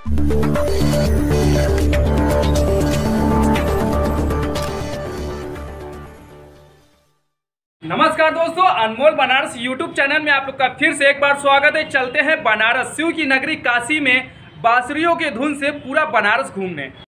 नमस्कार दोस्तों, अनमोल Banaras YouTube channel में आप लोग का फिर से एक बार स्वागत है। चलते हैं बनारस, शिव की नगरी काशी में बांसुरियों के धुन से पूरा बनारस घूमने।